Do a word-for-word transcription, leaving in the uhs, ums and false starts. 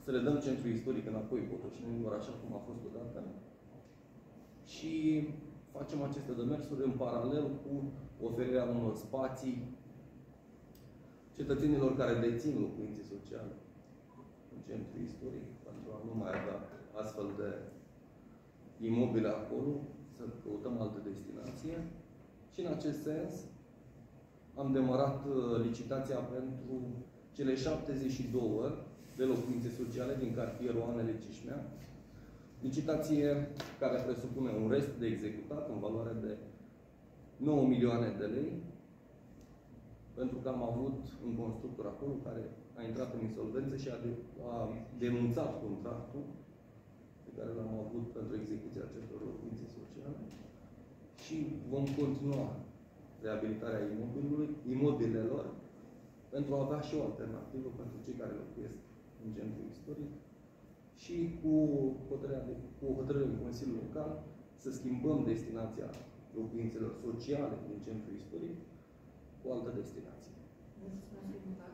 să le dăm centrul istoric înapoi Botoșenilor, așa cum a fost odată. Și facem aceste demersuri în paralel cu oferirea unor spații cetățenilor care dețin locuințe sociale în centrul istoric, pentru a nu mai avea astfel de imobile acolo, să căutăm altă destinație. Și în acest sens am demarat licitația pentru cele șaptezeci și două de locuințe sociale din cartierul Anele Cișmea. Licitație care presupune un rest de executat în valoare de nouă milioane de lei, pentru că am avut un constructor acolo care a intrat în insolvență și a, de, a denunțat contractul pe care l-am avut pentru execuția acestor locuințe sociale și vom continua reabilitarea imobilului, imobilelor pentru a avea și o alternativă pentru cei care locuiesc în centrul istoric și cu, de, cu o hotărâre în Consiliul Local să schimbăm destinația locuințelor sociale din centrul istoric cu altă destinație. Mulțumesc.